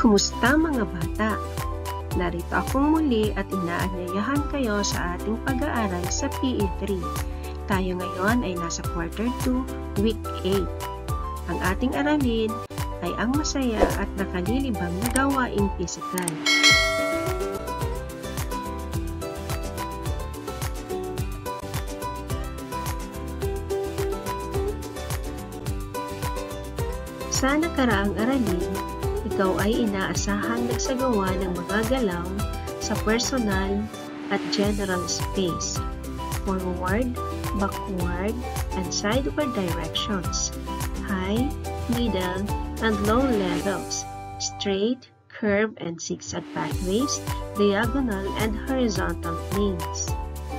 Kumusta mga bata? Narito akong muli at inaanyayahan kayo sa ating pag-aaral sa PE3. Tayo ngayon ay nasa quarter 2, week 8. Ang ating aralin ay ang masaya at nakalilibang na gawaing pisikal. Sa nakaraang aralin, ikaw ay inaasahang nagsagawa ng mga galaw sa personal at general space, forward, backward, and sideward directions, high, middle, and low levels, straight, curve, and zigzag pathways, diagonal, and horizontal planes.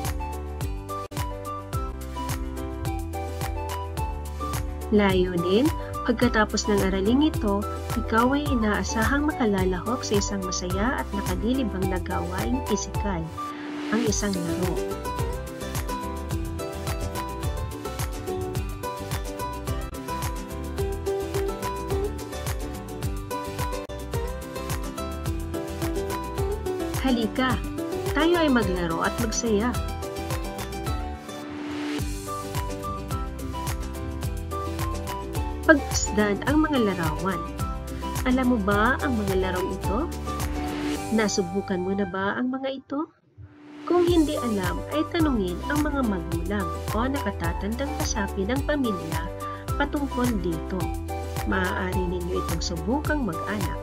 Layunin, pagkatapos ng araling ito, ikaw ay inaasahang makalalahok sa isang masaya at nakalilibang na gawaing pisikal, ang isang laro. Halika, tayo ay maglaro at magsaya. Pagmasdan ang mga larawan. Alam mo ba ang mga larong ito? Nasubukan mo na ba ang mga ito? Kung hindi alam, ay tanungin ang mga magulang o nakatatandang kasapi ng pamilya patungkol dito. Maaari ninyo itong subukang mag-anak.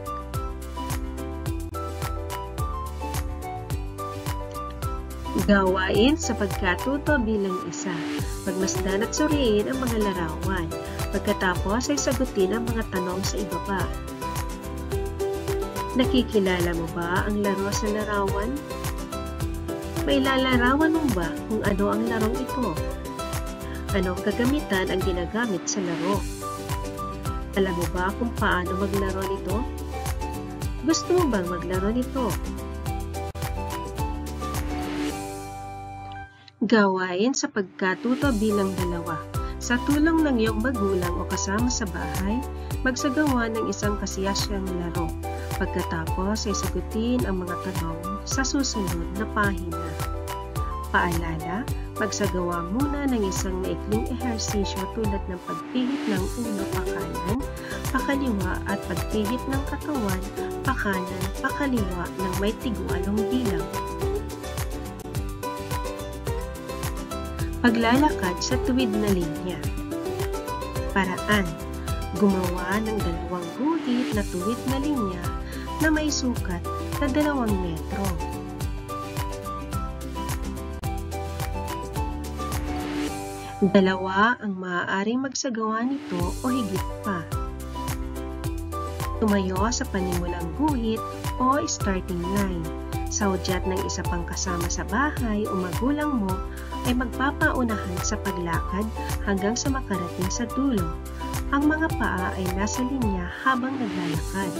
Gawain sa pagkatuto bilang isa. Pagmasdan at suriin ang mga larawan. Pagkatapos ay sagutin ang mga tanong sa ibaba. Nakikilala mo ba ang laro sa larawan? May lalarawan mo ba kung ano ang larong ito? Anong kagamitan ang ginagamit sa laro? Alam mo ba kung paano maglaro nito? Gusto mo bang maglaro nito? Gawain sa pagkatuto bilang dalawa. Sa tulong ng iyong magulang o kasama sa bahay, magsagawa ng isang kasiyasyang laro. Pagkatapos ay sagutin ang mga tanong sa susunod na pahina. Paalala, magsagawa muna ng isang maikling ehersisyo tulad ng pagpihit ng ulo pakanan, pakaliwa at pagpihit ng katawan, pakanan, pakaliwa ng may tig-walong bilang. Paglalakad sa tuwid na linya. Paraan. Gumawa ng dalawang guhit na tuwid na linya na may sukat na 2 metro. Dalawa ang maaaring magsagawa nito o higit pa. Tumayo sa panimulang guhit o starting line. Sa hudyat ng isa pang kasama sa bahay o magulang mo ay magpapaunahan sa paglakad hanggang sa makarating sa dulo. Ang mga paa ay nasa linya habang naglalakad.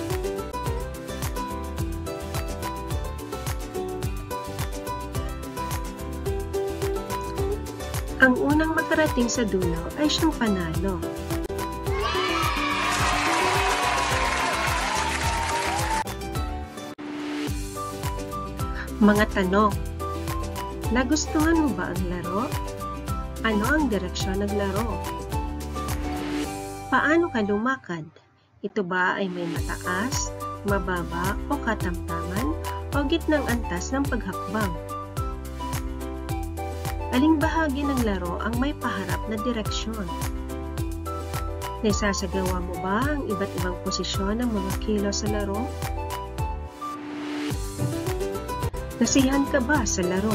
Ang unang makarating sa dulo ay siyang panalo. Mga tanong. Nagustuhan mo ba ang laro? Ano ang direksyon ng laro? Paano ka lumakad? Ito ba ay may mataas, mababa o katamtaman o gitnang antas ng paghakbang? Aling bahagi ng laro ang may paharap na direksyon? Naisasagawa mo ba ang iba't ibang posisyon ng mga kilos sa laro? Nasiyahan ka ba sa laro?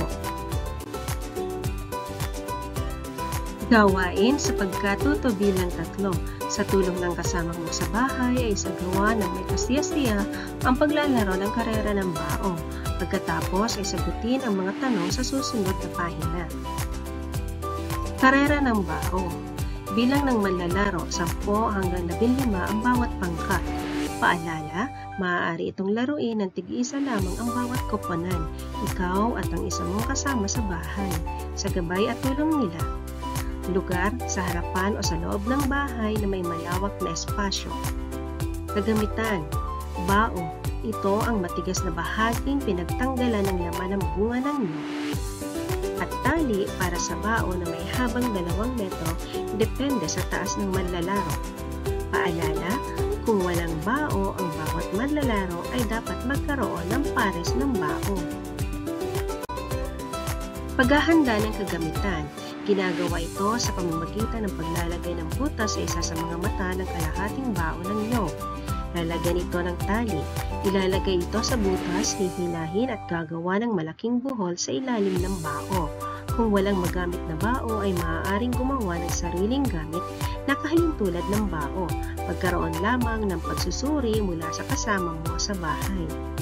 Gawain sa pagkatuto bilang 3. Sa tulong ng kasama mo sa bahay ay isagawa ng may kasiya-siya ang paglalaro ng karera ng bao. Pagkatapos ay sagutin ang mga tanong sa susunod na pahina. Karera ng bao. Bilang ng manlalaro, 10 hanggang 15 ang bawat pangkat. Paalala, maaari itong laruin ng tig-isa lamang ang bawat koponan, ikaw at ang isa mong kasama sa bahay, sa gabay at tulong nila. Lugar sa harapan o sa loob ng bahay na may malawak na espasyo. Kagamitan, Bao. Ito ang matigas na bahaging pinagtanggalan ng laman ng bunga ng nyog. At tali para sa bao na may habang 2 metro depende sa taas ng manlalaro. Paalala, kung walang bao, ang bawat manlalaro ay dapat magkaroon ng pares ng bao. Paghahanda ng kagamitan. Ginagawa ito sa pamamagitan ng paglalagay ng butas sa isa sa mga mata ng kalahating bao ng nyog. Lalagyan ito ng tali. Ilalagay ito sa butas, hihilahin at gagawa ng malaking buhol sa ilalim ng bao. Kung walang magamit na bao ay maaaring gumawa ng sariling gamit na kahintulad ng bao. Magkaroon lamang ng pagsusuri mula sa kasama mo sa bahay.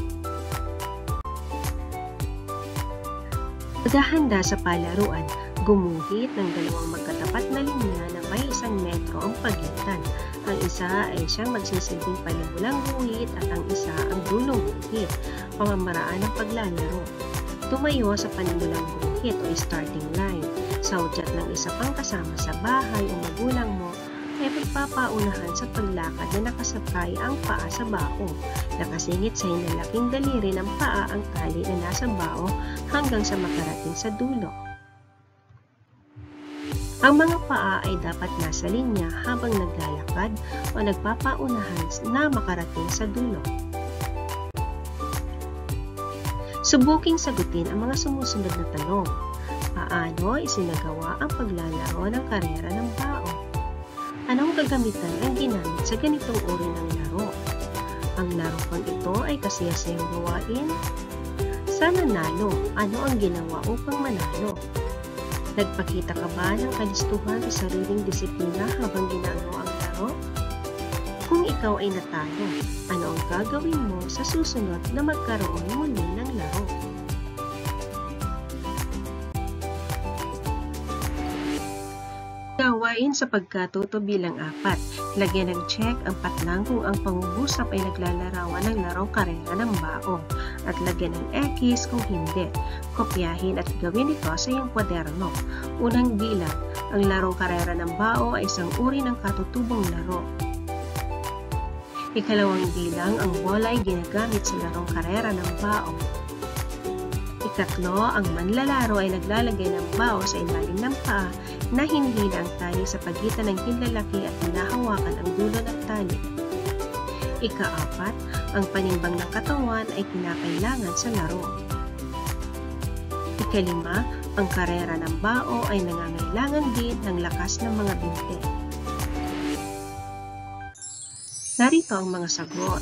Paghahanda sa palaruan. Gumuhit ng 2 magkatapat na linya na may 1 metro ang pagitan. Ang isa ay siyang magsisilbing palimulang guhit at ang isa ang dulong guhit. Pamamaraan ng paglalaro. Tumayo sa panimulang guhit o starting line. Sa udyat ng isa pang kasama sa bahay o magulang mo ay magpapaunahan sa paglakad na nakasakay ang paa sa bao. Nakasingit sa hinalaking daliri ng paa ang tali na nasa bao hanggang sa makarating sa dulo. Ang mga paa ay dapat nasa linya habang naglalakad o nagpapaunahan na makarating sa dulo. Subuking sagutin ang mga sumusunod na tanong. Paano isinagawa ang paglalaro ng karera ng bao? Anong gagamitan ang ginamit sa ganitong uri ng laro? Ang larong ito ay kasiyasayang gawain? Sa nanalo, ano ang ginawa upang manalo? Nagpakita ka ba ng kalistuhan sa sariling disiplina habang ginagawa ang laro? Kung ikaw ay natalo, ano ang gagawin mo sa susunod na magkaroon muli ng laro? Gawain sa pagkatuto bilang 4. Lagyan ng check ang patlang kung ang pangungusap ay naglalarawan ng larong karera ng bao at lagyan ng X kung hindi. Kopyahin at gawin ito sa iyong kwaderno. Unang bilang, ang larong karera ng bao ay isang uri ng katutubong laro. Ikalawang bilang, ang bola ay ginagamit sa larong karera ng bao. Ikatlo, ang manlalaro ay naglalagay ng bao sa ilalim ng paa na hinihila ang tali sa pagitan ng hinlalaki at hinahawakan ang dulo ng tali. Ika-4, ang panimbang ng katawan ay kinakailangan sa laro. Ika-5, ang karera ng bao ay nangangailangan din ng lakas ng mga binte. Narito ang mga sagot.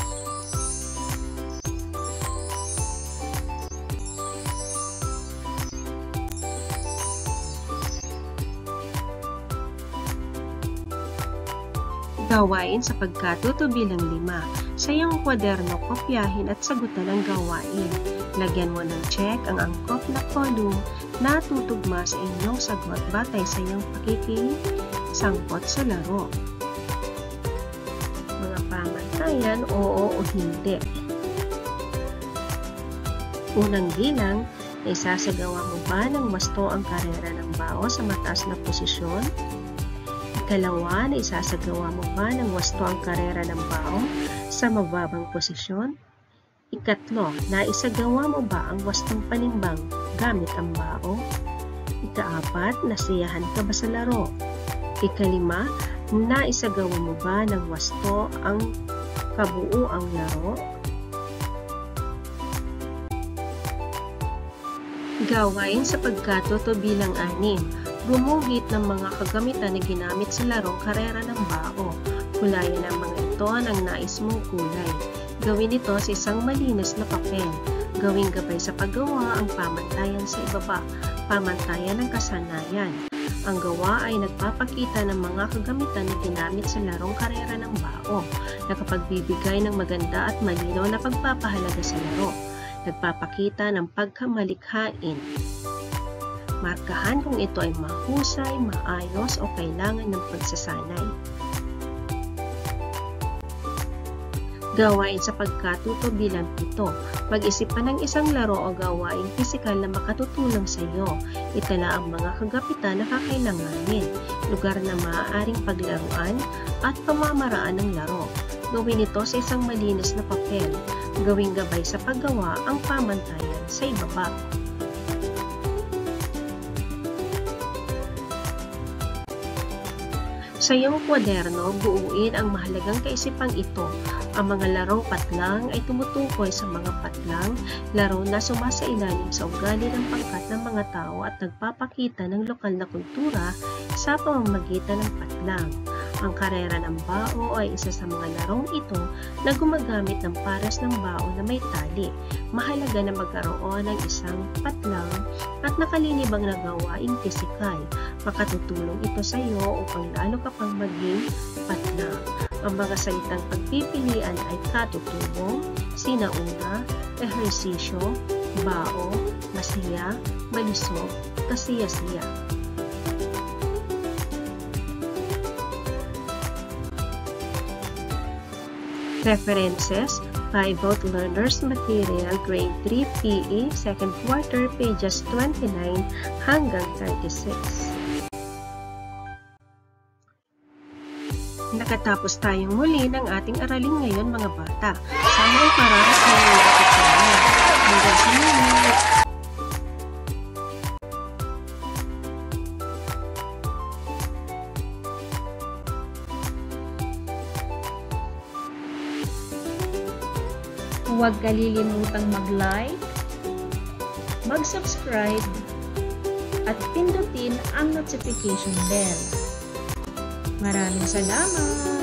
Gawain sa pagkatuto bilang 5. Sa iyong kwaderno, kopyahin at sagutan ang gawain. Lagyan mo ng check ang angkop na column na tutugma sa inyong sagot batay sa iyong pakikisangkot sa laro. Mga pamantayan, oo o hindi. Unang bilang, isasagawa mo ba ng wasto ang karera ng bao sa mataas na posisyon? Ikalawa, na isasagawa mo ba ng wasto ang karera ng bao sa mababang posisyon? Ikatlo, na isagawa mo ba ang wastong panimbang gamit ang bao? Ika-4, nasiyahan ka ba sa laro? Ika-5, na isagawa mo ba ng wasto ang kabuuang laro? Gawain sa pagkatuto bilang 6. Gumuhit ng mga kagamitan na ginamit sa larong karera ng bao. Kulayan ang mga ito ng nais mong kulay. Gawin ito sa isang malinis na papel. Gawing gabay sa paggawa ang pamantayan sa ibaba, pamantayan ng kasanayan. Ang gawa ay nagpapakita ng mga kagamitan na ginamit sa larong karera ng bao, nakapagbibigay ng maganda at malinaw na pagpapahalaga sa laro. Nagpapakita ng pagkamalikhain. Markahan kung ito ay mahusay, maayos o kailangan ng pagsasanay. Gawain sa pagkatuto bilang 7. Mag-isip pa ng isang laro o gawaing pisikal na makatutulong sa iyo. Itala ang mga kagapitan na kakailanganin, lugar na maaaring paglaruan at pamamaraan ng laro. Gawin ito sa isang malinis na papel. Gawing gabay sa paggawa ang pamantayan sa ibaba. Sa iyong kwaderno, buuin ang mahalagang kaisipang ito. Ang mga larong patlang ay tumutukoy sa mga patlang, laro na sumasailalim sa ugali ng pangkat ng mga tao at nagpapakita ng lokal na kultura sa pamamagitan ng patlang. Ang karera ng bao ay isa sa mga larong ito na gumagamit ng pares ng bao na may tali. Mahalaga na magkaroon ng isang patlang at nakalilibang na gawaing pisikal. Makatutulong ito sa iyo upang lalo ka pang maging patlang. Ang mga salitang pagpipilian ay katutubo, sinauna, ehersisyo, bao, masaya, malusog, kasiya-siya. References: Pivot Learners Material Grade 3 PE 2nd Quarter pages 29 hanggang 36. Nakatapos tayong muli ng ating aralin ngayon mga bata. Sana ay mararating natin sa inyo. Hanggang sa muli! Huwag kalilimutang mag-like, mag-subscribe, at pindutin ang notification bell. Maraming salamat!